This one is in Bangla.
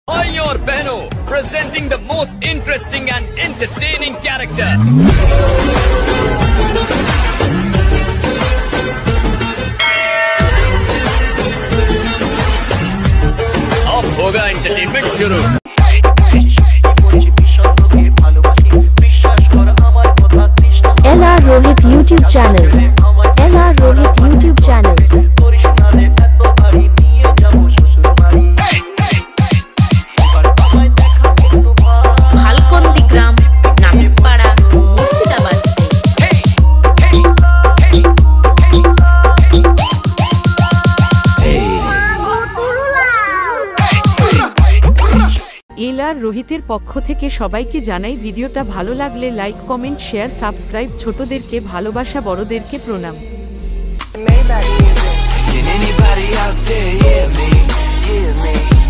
भाई और बहनों, presenting the most interesting and entertaining character. अब होगा एंटरटेनमेंट शुरू। LR Rohit YouTube channel. LR Rohit YouTube channel. Bhalkandi গ্রাম নামিপাড়া মুর্শিদাবাদ এলআর রোহিতের পক্ষ থেকে সবাইকে জানাই ভিডিওটা ভালো লাগলে লাইক কমেন্ট শেয়ার সাবস্ক্রাইব ছোটদেরকে ভালোবাসা বড়দেরকে প্রণাম। Can anybody out there hear me?